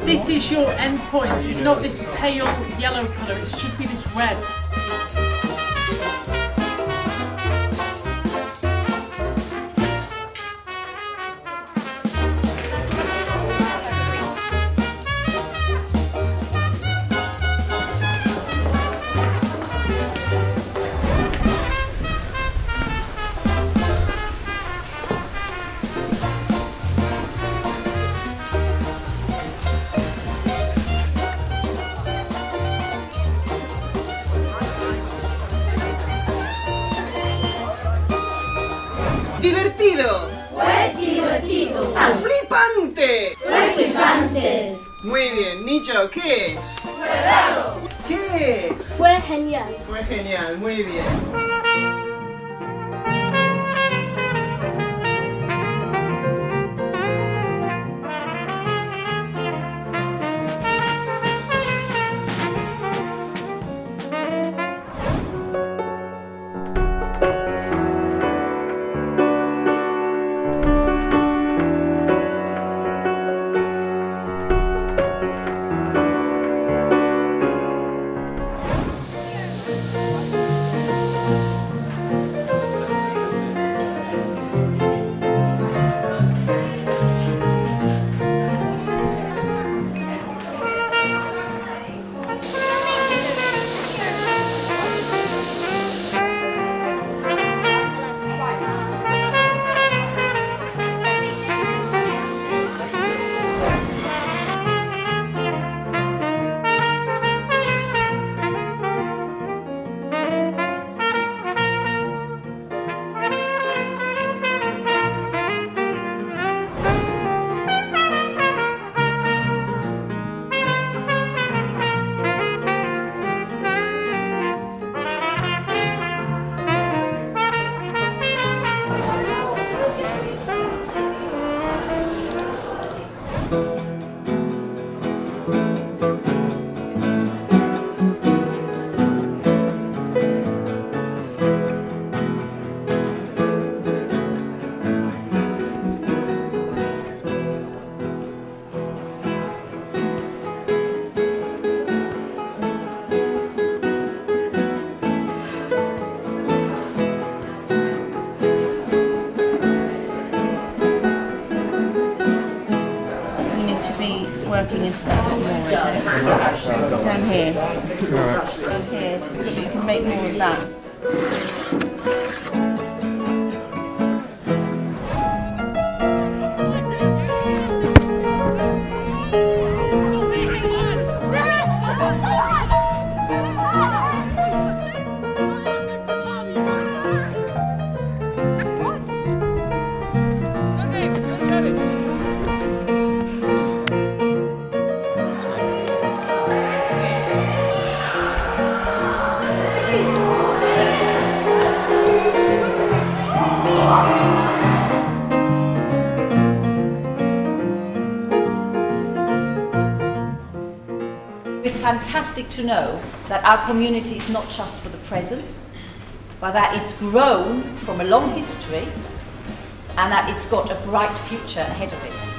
this is your end point. It's not this pale yellow colour, it should be this red. ¡Divertido! ¡Fue divertido! ¡Flipante! ¡Fue flipante! Muy bien, Nicho, ¿qué es? ¡Fue raro! ¿Qué es? ¡Fue genial! Fue genial, muy bien. Working into that a bit more, okay? Down here. Down here. You can make more of that. It's fantastic to know that our community is not just for the present, but that it's grown from a long history and that it's got a bright future ahead of it.